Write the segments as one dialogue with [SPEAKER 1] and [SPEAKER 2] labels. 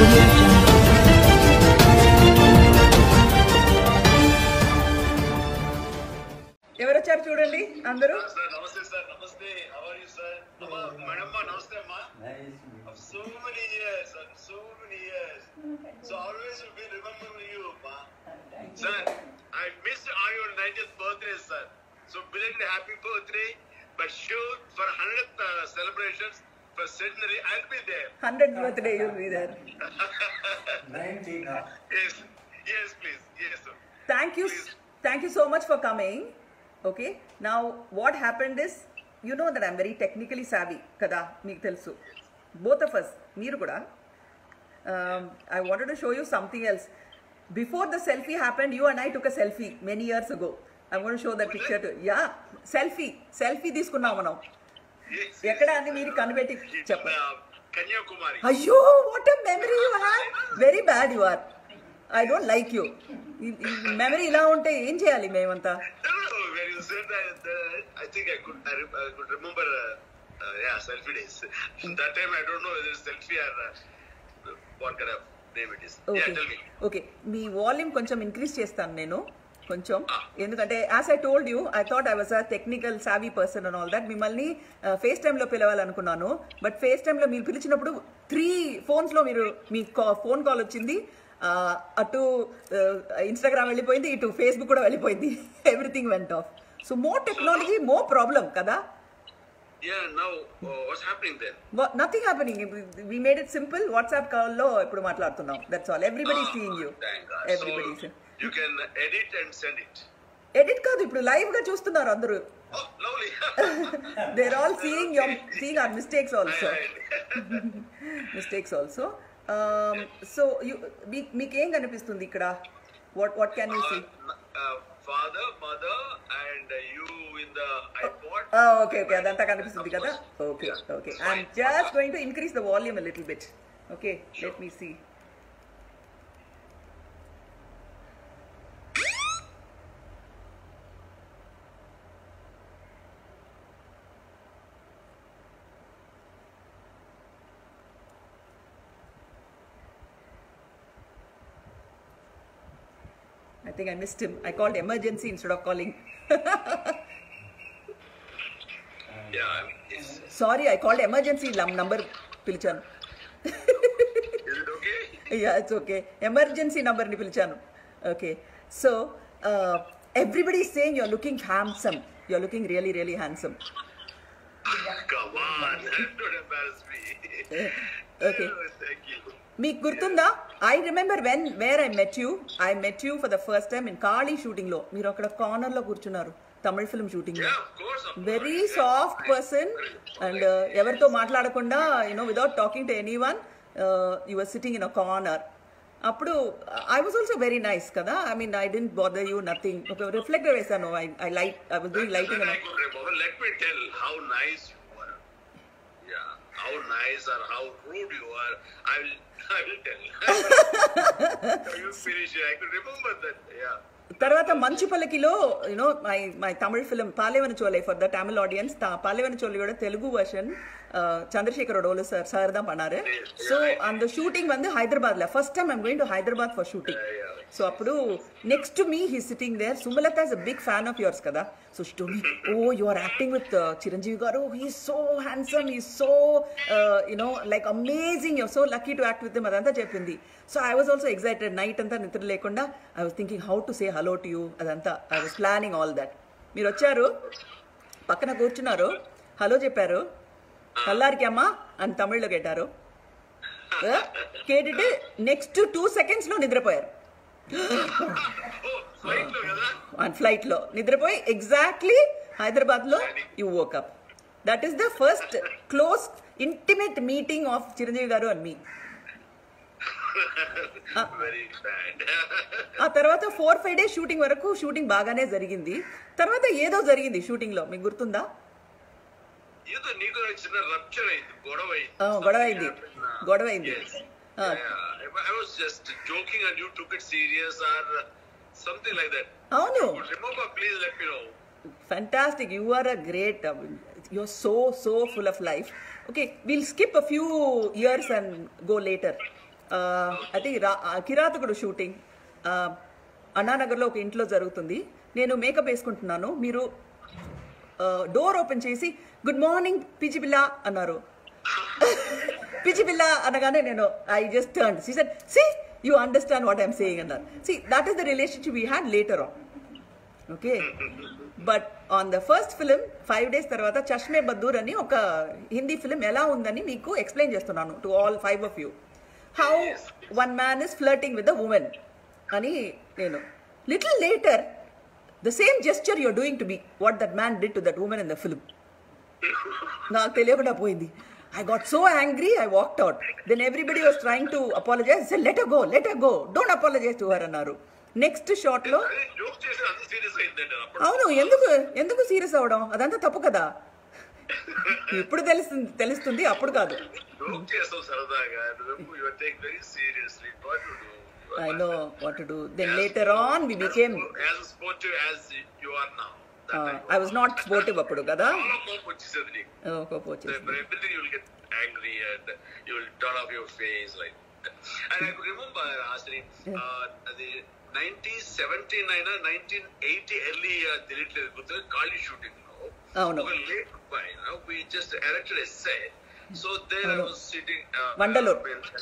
[SPEAKER 1] Audio Jungle.
[SPEAKER 2] ఎవరు వచ్చారు చూడండి అందరూ.
[SPEAKER 3] నమస్తే సార్. నమస్తే. How are you sir? Madam నమస్తే అమ్మా. So many years, sir. So many years. So always will be remembering you, ma. Sir, I missed your 90th birthday, sir. So belated happy birthday. But sure, for 100th celebrations for centenary, I'll be there.
[SPEAKER 2] 100th birthday you'll be there.
[SPEAKER 4] 90 now.
[SPEAKER 3] Yes, please. Yes, sir.
[SPEAKER 2] Thank you so much for coming. Okay, now what happened is, you know that I'm very technically savvy kada, meeku telusu, both of us, meeru kuda. I wanted to show you something else. Before the selfie happened, you and I took a selfie many years ago. I'm going to show that picture to you. Yeah, selfie తీసుకున్నాం మనం. ఎక్కడ అని మీరు కనిపెట్టి చెప్పండి.
[SPEAKER 3] కన్యాకుమారి.
[SPEAKER 2] అయ్యో, what a memory you have. Very bad you are. I don't like you. Memory ఇలా ఉంటే ఏం చేయాలి మేమంతా?
[SPEAKER 3] When you said that, I think I could remember, selfie days. That time I don't know whether it's selfie or what kind of name it is.
[SPEAKER 2] Okay.
[SPEAKER 3] Yeah, tell me.
[SPEAKER 2] Okay, మీ volume కొంచెం increase చేస్తాను నేను కొంచెం, ఎందుకంటే as I told you, I thought I was a technical savvy person and all that. మిమ్మల్ని face టైంలో పిలవాలనుకున్నాను, but face టైంలో మీరు పిలిచినప్పుడు 3 phonesలో మీరు మీ ఫోన్ కాల్ వచ్చింది, అటు ఇన్స్టాగ్రామ్ వెళ్ళిపోయింది, ఇటు ఫేస్బుక్ కూడా వెళ్ళిపోయింది. Everything went off. So more technology more problem కదా.
[SPEAKER 3] Yeah, now what's happening then?
[SPEAKER 2] Nothing happening. We made it simple. WhatsApp call లో ఇప్పుడు మాట్లాడుతున్నాం. That's all. Everybody is seeing you.
[SPEAKER 3] Thank God.
[SPEAKER 2] Everybody is
[SPEAKER 3] So you can edit and send it.
[SPEAKER 2] Edit కాదు, ఇప్పుడు live గా చూస్తున్నారు అందరూ.
[SPEAKER 3] Oh, lovely.
[SPEAKER 2] They're all seeing our mistakes also. Mistakes also. So మీకేం కనిపిస్తుంది ఇక్కడ? What can you see?
[SPEAKER 3] Father, mother, and you in the iPod.
[SPEAKER 2] Okay, అదంతా కనిపిస్తుంది కదా. Okay. I'm just going to increase the volume a little bit. Okay, sure. Let me see. I think I missed him. I called emergency instead of calling.
[SPEAKER 3] Yeah.
[SPEAKER 2] Sorry, I called emergency number పిలిచాను.
[SPEAKER 3] Is it okay?
[SPEAKER 2] Yeah, it's okay. Emergency number ni పిలిచాను. Okay. So, everybody is saying you're looking handsome. You're looking really, really handsome.
[SPEAKER 3] Come on. Don't embarrass me.
[SPEAKER 2] Okay.
[SPEAKER 3] Oh, thank you.
[SPEAKER 2] మీకు గుర్తుందా? I remember where I met you for the first time in Kaali shooting లో. మీరు అక్కడ corner లో కూర్చున్నారు Tamil film shooting లో.
[SPEAKER 3] Yeah, of course.
[SPEAKER 2] Very soft person and ఎవరితో మాట్లాడకుండా, without talking to anyone, you were sitting in a corner. అప్పుడు I was also very nice కదా. I mean, I didn't bother you, nothing. ఒక reflector వేసాను. I was doing lighting.
[SPEAKER 3] I could remember. Let me tell how nice you were. Yeah, how nice or how rude you are. I will tell. You finish it. I could remember that. Yeah.
[SPEAKER 2] తర్వాత మంచు పల్లకిలో my Tamil film Palaivana Cholai, for the Tamil audience, Palaivana చోలైயோட Telugu version சந்திரசேகரோட sir தான் பண்ணாரு. So அந்த shooting வந்து ஹைதராபாத்ல first time I'm going to Hyderabad for shooting. So అప్పుడు next to me he sitting there. Sumalatha is a big fan of yours కదా. So she told me, oh you are acting with Chiranjeevi garu, he is so handsome, he is so like amazing, your so lucky to act with him, అదంతా చెప్పింది. So I was also excited. Night అంతా నిద్ర లేకుండా I was thinking how to say hello to you, అదంతా I was planning all that. మీరు వచ్చారు, పక్కన కూర్చున్నారు, హలో చెప్పారు, నల్లారికి అమ్మా అని తమిళ్లో కేటారు. కేட்டுட்டு నెక్స్ట్ 2 seconds లో నిద్రపోయారు. ఫ్లైట్ లో నిద్రపోయి ఎగ్జాక్ట్లీ హైదరాబాద్ లో you woke up. That is the first close intimate meeting of Chiranjeevi garu and మీ. ఆ తర్వాత 4-5 days షూటింగ్ వరకు షూటింగ్ బాగానే జరిగింది. తర్వాత ఏదో జరిగింది షూటింగ్ లో, మీకు గుర్తుందా? గొడవ అయింది.
[SPEAKER 3] I was just joking and you took it serious or something like that.
[SPEAKER 2] అవును.
[SPEAKER 3] Remember, please let me know.
[SPEAKER 2] Fantastic. You are a great, you're so full of life. Okay, we'll skip a few years and go later. I think Kirathakudu shooting అన్నానగర్లో ఒక ఇంట్లో జరుగుతుంది. నేను makeup వేసుకుంటున్నాను, మీరు door open చేసి good morning పిచ్చి పిల్ల అన్నారు. పిచ్చి పిల్ల అనగానే నేను I just turn. She said see you understand what I'm saying అన్నారు. See that is the relationship we had later on. Okay, but on the first film 5 days తర్వాత చష్మే బద్దూర్ అని ఒక హిందీ ఫిలిం ఎలా ఉందని మీకు ఎక్స్ప్లెయిన్ చేస్తున్నాను to all 5 of you. How one man is flirting with the woman అని నేను. Little later the same gesture you're doing to me what that man did to that woman in the film. నాకు తెలియకుండా పోయింది. I got so angry, I walked out. Then everybody was trying to apologize. I said, let her go. Don't apologize to her అన్నారు. Next shot లో అవును, ఎందుకు serious అవడం, అదంతా తప్పు కదా. ఇప్పుడు తెలుస్తుంది, అప్పుడు కాదు. I know what to do. Then later on we became
[SPEAKER 3] as sportive as you are now.
[SPEAKER 2] I was not sportive appudu kada.
[SPEAKER 3] Everything you will get angry and you will turn off your face like that. And I could remember actually the 1979 or 1980 early delete Kali shooting now. We just erected a set. So there I was sitting
[SPEAKER 2] Vandalur.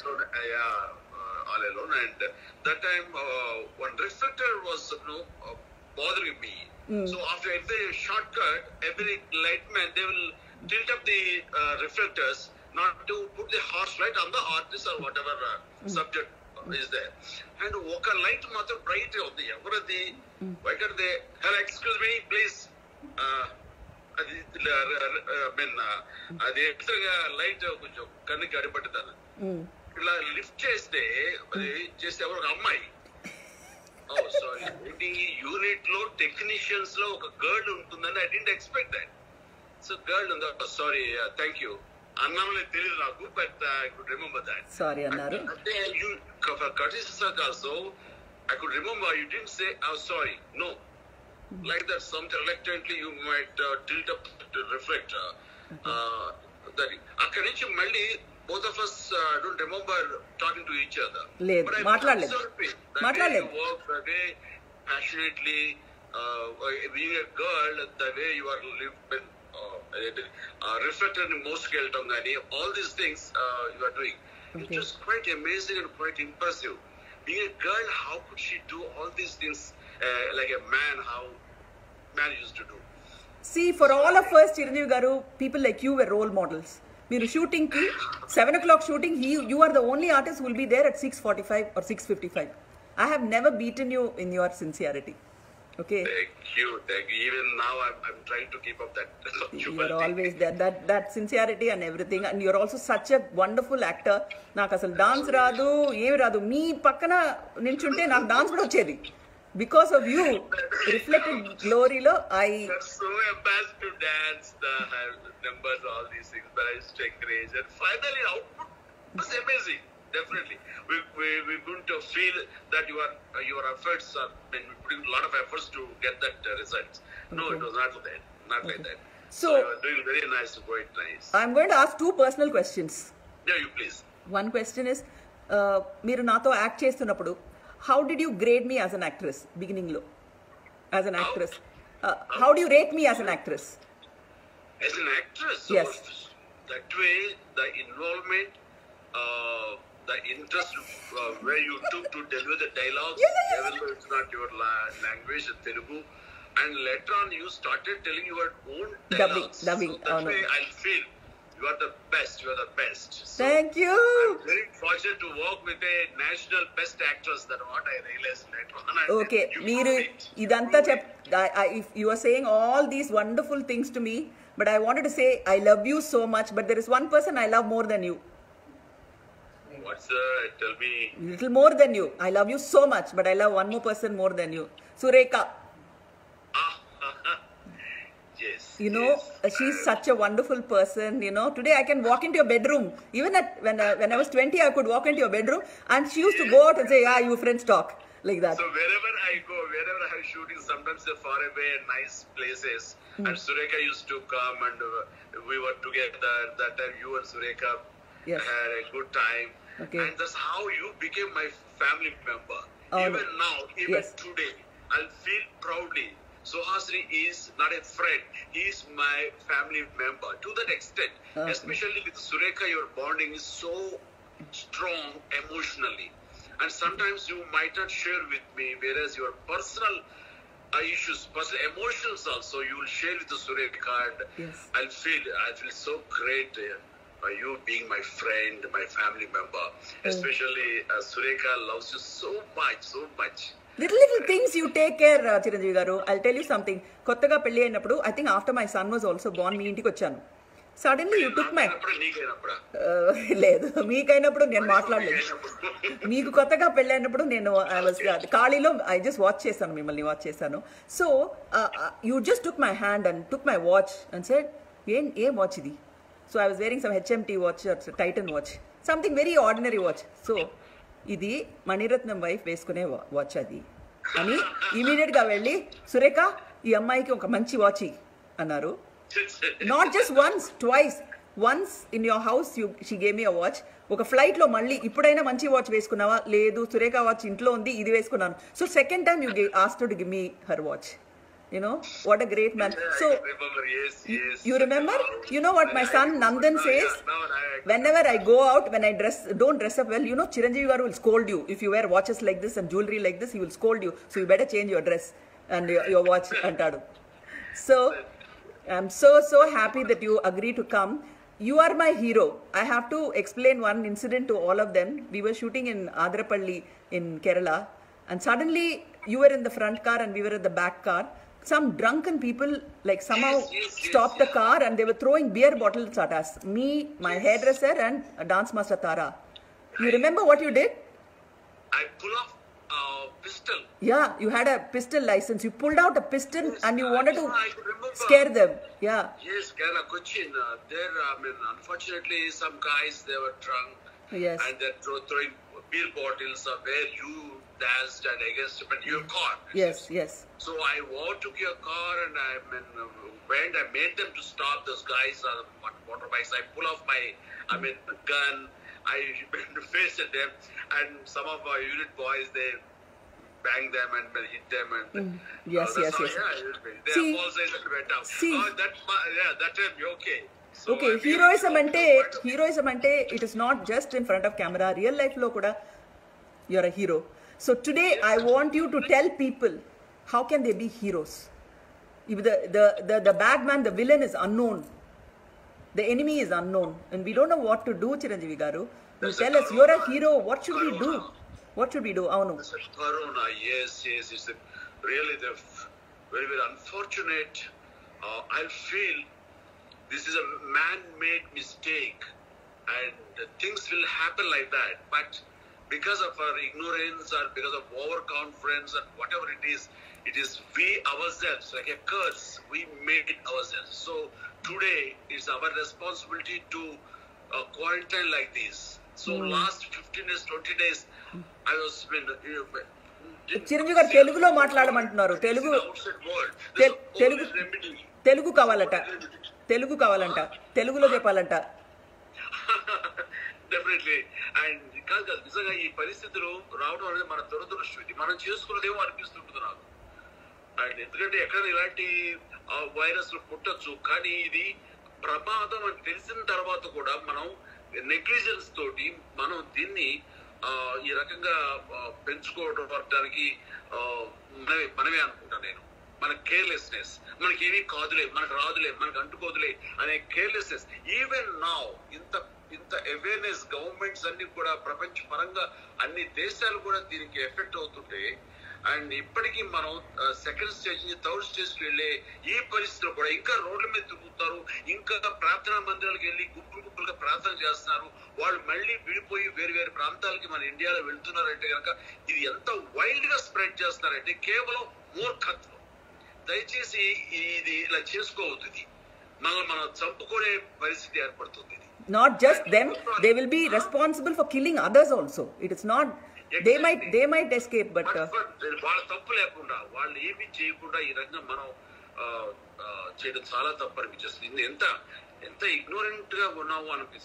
[SPEAKER 3] All alone, and that time one reflector was bothering me. So after every shortcut, every lightman, they will tilt up the reflectors not to put the horse light on the artist or whatever subject is there. And oka light matter bright on the ever the why can't they hello excuse me please అది light కొంచెం కన్నుకి అడిపట్టుతాను. ఇలా lift చేస్తే ఎవరు ఒక అమ్మాయి sorry unit లో technicians లో ఒక గర్ల్ ఉంటుందని I didn't expect that. So girl ఉందా, సారీ థ్యాంక్ యూ అన్నామని తెలియదు నాకు, but I could remember that.
[SPEAKER 2] Sorry అన్నారు.
[SPEAKER 3] అంటే you courtesy also I could remember you didn't say sorry no like that. Some reluctantly you might tilt up to reflect that akkadi nunchi malli both of us don't remember talking to each other.
[SPEAKER 2] But I maatladaledu
[SPEAKER 3] work the way passionately being a girl, the way you are living reflected in most keltam gani all these things you are doing. It is quite amazing and quite impressive. Being a girl, how could she do all these things like a man, how man used to do?
[SPEAKER 2] See, for all of us, Chiranjeevi garu, people like you were role models. Meeru shooting ki 7 o'clock shooting, you are the only artist who will be there at 6:45 or 6:55. I have never beaten you in your sincerity. Okay.
[SPEAKER 3] Thank you. Even now I'm trying to keep up that.
[SPEAKER 2] You are always there. That sincerity and everything, and you're also such a wonderful actor. Naaku asalu dance raadu, em raadu. Me pakkana ninchunte naaku dance kuda vachedi. Because of you, reflected glory lo
[SPEAKER 3] That's so embarrassed to dance the numbers, all these things, but I just encourage. And finally, output was amazing. Definitely, we're going to feel that your efforts are putting a lot of efforts to get that results. No, it was not like that. So you are doing very nice, quite nice.
[SPEAKER 2] I'm going to ask 2 personal questions.
[SPEAKER 3] Yeah, you please.
[SPEAKER 2] One question is, మీరు నాతో act చేస్తున్నప్పుడు how did you grade me as an actress beginning lo? As an actress, how do you rate me as an actress?
[SPEAKER 3] As an actress, so
[SPEAKER 2] yes.
[SPEAKER 3] That way the involvement, the interest where you took to deliver the dialogue, even though it's not your language, Telugu, and later on you started telling your own dialogues.
[SPEAKER 2] Dubbing.
[SPEAKER 3] So that way I feel you are the best. So
[SPEAKER 2] thank you.
[SPEAKER 3] I'm very fortunate to work with a national best actress. That's what I realized later on.
[SPEAKER 2] Okay, meeru idantha if you are saying all these wonderful things to me, but I wanted to say I love you so much, but there is one person I love more than you.
[SPEAKER 3] What's tell me?
[SPEAKER 2] Little more than you. I love you so much, but I love one more person more than you. Surekha.
[SPEAKER 3] Yes.
[SPEAKER 2] You know, she's such a wonderful person. You know, today I can walk into your bedroom. Even when I was 20, I could walk into your bedroom, and she used to go out and say, "Yeah, you friends talk." Like that.
[SPEAKER 3] So wherever I go, wherever I have shooting, sometimes they're far away in nice places. And Surekha used to come and we were together. That time you and Surekha had a good time.
[SPEAKER 2] Okay.
[SPEAKER 3] And that's how you became my family member.
[SPEAKER 2] Oh,
[SPEAKER 3] Even now, even
[SPEAKER 2] yes.
[SPEAKER 3] today, I'll feel proudly. Suhasini is not a friend. He is my family member. To that extent,
[SPEAKER 2] Okay.
[SPEAKER 3] especially with Surekha, your bonding is so strong emotionally. And sometimes you might not share with me, whereas your personal issues, personal emotions also, you will share with the Surekha. And
[SPEAKER 2] Yes.
[SPEAKER 3] I feel so great by you being my friend, my family member. Especially Surekha loves you so much.
[SPEAKER 2] Little things you take care, Chiranjeevi గారు. I'll tell you something. కొత్తగా పెళ్లి అయినప్పుడు I think after my son was also born మీ ఇంటికి వచ్చాను. Suddenly you took my
[SPEAKER 3] నీకైనప్పుడు
[SPEAKER 2] లేదు మీకైనప్పుడు నేను మాట్లాడలేదు. మీకు కొత్తగా పెళ్ళైనప్పుడు నేను ఐ వాజ్ ఖాళీలో ఐ జస్ట్ వాచ్ చేశాను, మిమ్మల్ని వాచ్ చేశాను. So you just took my hand and took my watch and said ఏం వాచ్ ఇది? So I was wearing some HMT watch, Titan watch, something very ordinary watch. So ఇది Mani Ratnam wife వేసుకునే watch అది అని ఇమీడియట్గా వెళ్ళి సురేఖ ఈ అమ్మాయికి ఒక మంచి వాచ్ అన్నారు. Not just once, twice. Once in your house she gave me a watch. ఒక ఫ్లైట్లో మళ్ళీ ఇప్పుడైనా మంచి వాచ్ వేసుకున్నావా? లేదు, సురేఖ వాచ్ ఇంట్లో ఉంది, ఇది వేసుకున్నాను. So second time you asked to give me her watch. You know, what a great man. So,
[SPEAKER 3] yes.
[SPEAKER 2] You remember? You know what my son Nandan says? Whenever I go out, when I don't dress up well, you know, Chiranjeevi garu will scold you. If you wear watches like this and jewelry like this, he will scold you. So you better change your dress and your watch antadu. So, I'm so happy that you agree to come. You are my hero. I have to explain one incident to all of them. We were shooting in Adrapalli in Kerala, and suddenly you were in the front car and we were at the back car. Some drunken people like somehow stopped the car and they were throwing beer bottles at us. Me, my hairdresser and dance master Tara. You remember what you did?
[SPEAKER 3] I pull off a pistol.
[SPEAKER 2] Yeah, you had a pistol license. You pulled out a pistol and you wanted to
[SPEAKER 3] I could remember.
[SPEAKER 2] scare them. Yeah.
[SPEAKER 3] Yes, Kerala, Cochin. There, unfortunately, some guys, they were drunk.
[SPEAKER 2] Yes.
[SPEAKER 3] And they're throwing beer bottles where you danced and against your car.
[SPEAKER 2] Yes.
[SPEAKER 3] So I overtook your car and I made them to stop. Those guys on motorbikes. I pull off my gun. I faced them, and some of our unit boys, they bang them and hit them and
[SPEAKER 2] Yes.
[SPEAKER 3] They
[SPEAKER 2] See,
[SPEAKER 3] apologized and went out.
[SPEAKER 2] see.
[SPEAKER 3] That time okay. So
[SPEAKER 2] Okay, heroism ante it is not just in front of camera. Real life lo kuda you're a hero. So today I want you to tell people how can they be heroes. If the bad man, the villain is unknown. The enemy is unknown and we don't know what to do. Chiranjeevi garu, you tell us you're a hero. What should we do? What should we do? Avunu.
[SPEAKER 3] Corona, yes. It's really the very unfortunate. I feel this is a man-made mistake, and things will happen like that. But because of our ignorance or because of overconfidence and whatever it is we ourselves, like a curse, we made it ourselves. So today it's our responsibility to quarantine like this. So last 15 days, 20 days, I was
[SPEAKER 2] Chiranjeevi garu తెలుగులో మాట్లాడమంటున్నారు. తెలుగు కావాలంట, తెలుగులో చెప్పాలంట.
[SPEAKER 3] Definitely. And కాదు నిజంగా ఈ పరిస్థితులు రావడం అనేది మన దురదృష్టం. ఇది మనం చేసుకున్నదేమో అనిపిస్తుంటుంది నాకు. అండ్ ఎందుకంటే ఎక్కడ ఇలాంటి వైరస్లు పుట్టచ్చు, కానీ ఇది ప్రమాదం అని తెలిసిన తర్వాత కూడా మనం నెగ్లిజెన్స్ తోటి మనం దీన్ని ఈ రకంగా పెంచుకోవడానికి మనమే అనుకుంటాను నేను. మన కేర్లెస్నెస్, మనకి ఏమీ కాదులే, మనకు రాదులే, మనకు అంటుకోదులే అనే కేర్లెస్నెస్. ఈవెన్ నౌ ఇంత అవేర్నెస్ గవర్నమెంట్స్ అన్ని కూడా ప్రపంచ పరంగా అన్ని దేశాలు కూడా దీనికి ఎఫెక్ట్ అవుతుంటే, అండ్ ఇప్పటికీ మనం సెకండ్ స్టేజ్ నుంచి థర్డ్ స్టేజ్ కి వెళ్ళే ఈ పరిస్థితిలో కూడా ఇంకా రోడ్ల మీద తిరుగుతారు, ఇంకా ప్రార్థనా మందిరాలకు వెళ్ళి గుంపులుగా ప్రార్థన చేస్తున్నారు. వాళ్ళు మళ్ళీ విడిపోయి వేరు ప్రాంతాలకి మన ఇండియాలో వెళ్తున్నారంటే కనుక ఇది ఎంత వైల్డ్ గా స్ప్రెడ్ చేస్తున్నారంటే కేవలం మూర్ఖత్వం. దయచేసి ఇది ఇలా చేసుకోవద్దు. ఇది మనం చంపుకునే పరిస్థితి ఏర్పడుతుంది.
[SPEAKER 2] Not just them, they will be responsible for killing others also. It is not, they might escape, but
[SPEAKER 3] వాళ్ళ తప్పు లేకుండా, వాళ్ళు ఏమి చేయకుండా ఈ రకంగా మనం చేయడం చాలా తప్పు అనిపిస్తుంది. ఎంత ఇగ్నోరెంట్ గా ఉన్నాము అనిపిస్తుంది.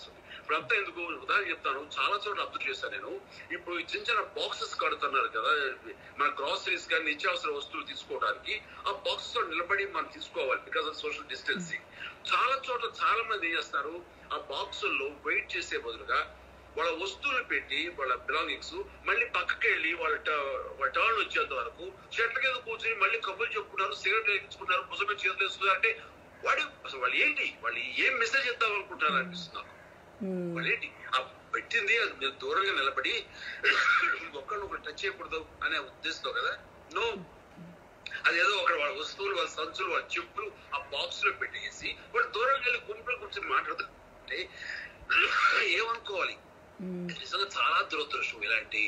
[SPEAKER 3] ఇప్పుడంతా ఎందుకు ఉదాహరణ చెప్తాను, చాలా చోట్ల అబ్జర్వ్ చేశాను నేను. ఇప్పుడు చిన్న చిన్న బాక్సెస్ కడుతున్నారు కదా మన గ్రాసరీస్ కానీ నిత్యావసర వస్తువులు తీసుకోవడానికి, ఆ బాక్సెస్ లో నిలబడి మనం తీసుకోవాలి బికాస్ ఆఫ్ సోషల్ డిస్టెన్సింగ్. చాలా చోట్ల చాలా మంది ఏం చేస్తారు, ఆ బాక్సుల్లో వెయిట్ చేసే బదులుగా వాళ్ళ వస్తువులు పెట్టి వాళ్ళ బిలాంగింగ్స్ మళ్ళీ పక్కకి వెళ్ళి వాళ్ళ టర్న్ వచ్చేంత వరకు చెట్ల కింద కూర్చొని మళ్ళీ కబుర్లు చెప్పుకున్నారు, సిగరెట్ వేయించుకున్నారు, పుసమే చేతులు వేసుకున్నారు. అంటే వాళ్ళు ఏంటి, వాళ్ళు ఏం మెసేజ్ ఇద్దాం అనుకుంటారు అనిపిస్తున్నారు. వాళ్ళు ఏంటి ఆ పెట్టింది అది మీరు దూరంగా నిలబడి ఒకరినొకరు టచ్ చేయకూడదు అనే ఉద్దేశంతో కదా. నో, అదేదో ఒకరు వాళ్ళ వస్తువులు, వాళ్ళ సంచులు, వాళ్ళ చెప్పులు ఆ బాక్స్ లో పెట్టేసి వాళ్ళు దూరంగా వెళ్ళి గుంపులో కూర్చొని మాట్లాడుతుంటే ఏమనుకోవాలి. నిజంగా చాలా దురదృష్టం ఇలాంటి.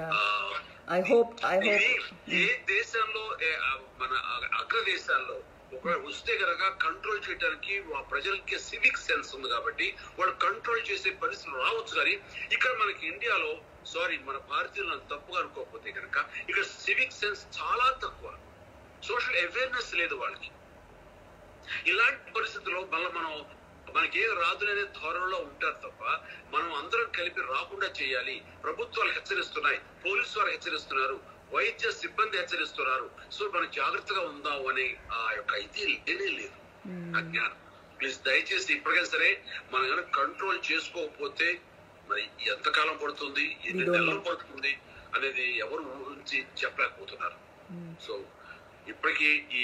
[SPEAKER 3] ఏ దేశంలో మన అగ్ర దేశాల్లో ఒకవేళ వస్తే కనుక కంట్రోల్ చేయడానికి ప్రజలకి సివిక్ సెన్స్ ఉంది కాబట్టి వాళ్ళు కంట్రోల్ చేసే పరిస్థితులు రావచ్చు. కానీ ఇక్కడ మనకి ఇండియాలో మన భారతీయులను తప్పుగా అనుకోకపోతే కనుక ఇక్కడ సివిక్ సెన్స్ చాలా తక్కువ, సోషల్ అవేర్నెస్ లేదు వాళ్ళకి. ఇలాంటి పరిస్థితుల్లో మళ్ళీ మనకేం రాదులనే ధోరణిలో ఉంటారు తప్ప మనం అందరం కలిపి రాకుండా చేయాలి. ప్రభుత్వాలు హెచ్చరిస్తున్నాయి, పోలీసు వారు హెచ్చరిస్తున్నారు, వైద్య సిబ్బంది హెచ్చరిస్తున్నారు. సో మనం జాగ్రత్తగా ఉందాం అనే ఆ యొక్క ఇది లేనే లేదు, అజ్ఞానం. ప్లీజ్ దయచేసి ఇప్పటికైనా సరే మనం కనుక కంట్రోల్ చేసుకోకపోతే మరి ఎంతకాలం పడుతుంది, ఎన్ని నెలలు పడుతుంది అనేది ఎవరు ఊహించి చెప్పలేకపోతున్నారు. సో ఇప్పటికీ ఈ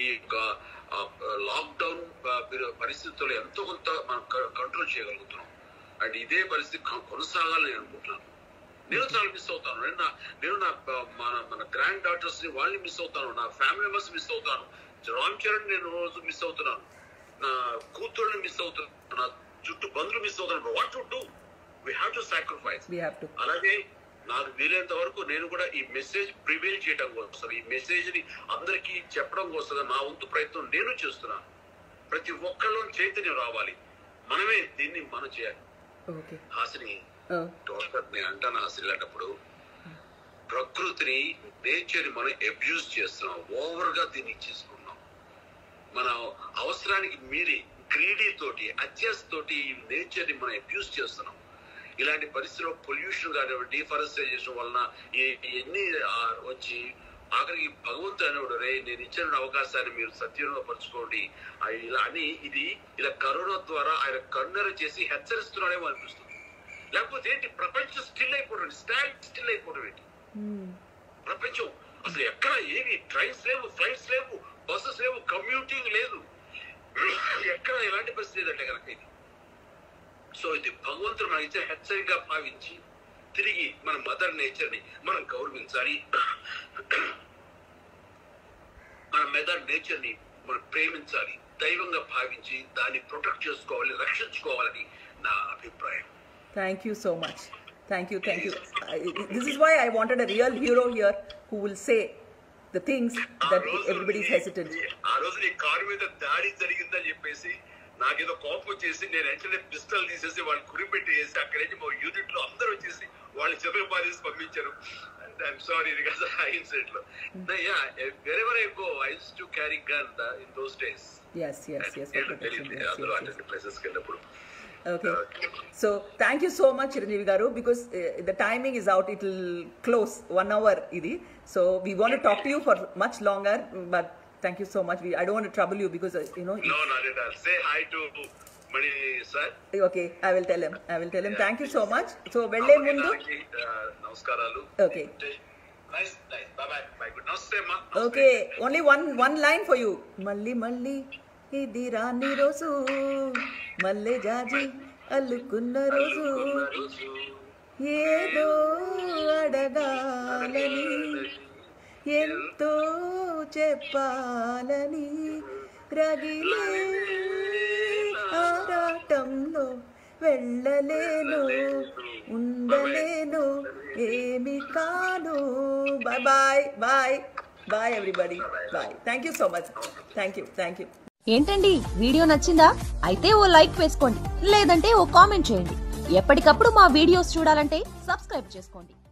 [SPEAKER 3] లాక్డౌన్ పరిస్థితుల్లో ఎంతో కొంత మనం కంట్రోల్ చేయగలుగుతున్నాం. అండ్ ఇదే పరిస్థితి కొనసాగాలని నేను అనుకుంటున్నాను. నేను చాలా మిస్ అవుతాను. నేను మన గ్రాండ్ డాటర్స్ ని వాళ్ళని మిస్ అవుతాను, నా ఫ్యామిలీ మెంబర్స్ మిస్ అవుతాను, రామ్ చరణ్ నేను రోజు మిస్ అవుతున్నాను, నా కూతుర్ని మిస్ అవుతున్నాను, నా చుట్టూ బంధువులు మిస్ అవుతున్నాను. What to do, we have to sacrifice. అలాగే నాకు వీలైనంత వరకు నేను కూడా ఈ మెసేజ్ ప్రివేల్ చేయడం కోసం, ఈ మెసేజ్ ని అందరికీ చెప్పడం కోసం నా వంతు ప్రయత్నం నేను చేస్తున్నాను. ప్రతి ఒక్కళ్ళు చైతన్యం రావాలి, మనమే దీన్ని మనం చేయాలి. హాసిని నేను అంటాను, హాసిని లాంటప్పుడు ప్రకృతిని, నేచర్ ని మనం అబ్యూజ్ చేస్తున్నాం, ఓవర్ గా దీన్ని ఇచ్చేసుకున్నాం. మన అవసరానికి మీరి గ్రీడీ తోటి, అత్యాశ తోటి నేచర్ ని మనం అబ్యూజ్ చేస్తున్నాం. ఇలాంటి పరిస్థితుల్లో పొల్యూషన్ కానివ్వండి, డిఫారెస్టేషన్ వలన ఎన్ని వచ్చి ఆఖరికి భగవంతుడు అనేవాడు, రే నేను ఇచ్చిన అవకాశాన్ని మీరు సద్వినియోగపరచుకోండి ఇలా అని ఇది ఇలా కరోనా ద్వారా ఆయన కన్నెర చేసి హెచ్చరిస్తున్నాడేమో అనిపిస్తుంది. లేకపోతే ఏంటి, ప్రపంచం స్టిల్ అయిపోవడం, స్టిల్ అయిపోవడం ఏంటి? ప్రపంచం అసలు ఎక్కడ ఏవి ట్రైన్స్ లేవు, ఫ్లైట్స్ లేవు, బస్సెస్ లేవు, కమ్యూటింగ్ లేదు, ఎక్కడ ఎలాంటి పరిస్థితి లేదంటే కనుక ఇది. సో ఇది భగవంతుడు మనకి ఇచ్చే హెచ్చరికగా భావించి తిరిగి మన మదర్ నేచర్ ని మనం గౌరవించాలి, మన మదర్ నేచర్ ని మనం ప్రేమించాలి, దైవంగా భావించి దాన్ని ప్రొటెక్ట్ చేసుకోవాలి, రక్షించుకోవాలని నా అభిప్రాయం.
[SPEAKER 2] Thank you so much. Thank you. This is why I wanted a real hero here who will say the things that everybody is hesitant.
[SPEAKER 3] ఆ రోజు నీ కారు మీద దాడి జరిగిందని చెప్పేసి నాకేదో కోపం వచ్చేసి నేను వెంటనే పిస్టల్ తీసేసి వాళ్ళు కురిపెట్టి వేసి అక్కడి నుంచి మా యూనిట్ లో అందరూ వచ్చేసి వాళ్ళు చెరువు పారేసి పంపించారు. I'm sorry because of that incident. Yeah, wherever I go, I used to carry gun in those days.
[SPEAKER 2] Yes.
[SPEAKER 3] Places
[SPEAKER 2] Okay. So thank you so much, Chiranjeevi garu, because the timing is out. It will close 1 hour idi. So we want to talk to you for much longer, but thank you so much. I don't want to trouble you because
[SPEAKER 3] No, not at all. Say hi to Mani sir.
[SPEAKER 2] Okay, I will tell him. Yeah. Thank you so much. So velle mundu
[SPEAKER 3] namaskaralu.
[SPEAKER 2] Okay.
[SPEAKER 3] Nice. Bye. Good. Namaste ma.
[SPEAKER 2] Okay, only one line for you. Malli ఇది రాని రోజు, మల్లె జాజి అల్లుకున్న రోజు, ఏదో అడగాలని ఎంతో చెప్పాలని రగిలే ఆరాటంలో వెళ్ళలేను, ఉండలేను, ఏమి కాను. Bye everybody. Bye. Thank you so much. Thank you.
[SPEAKER 1] ఏంటండి, వీడియో నచ్చిందా? అయితే ఓ లైక్ వేసుకోండి, లేదంటే ఓ కామెంట్ చేయండి. ఎప్పటికప్పుడు మా వీడియోస్ చూడాలంటే సబ్స్క్రైబ్ చేసుకోండి.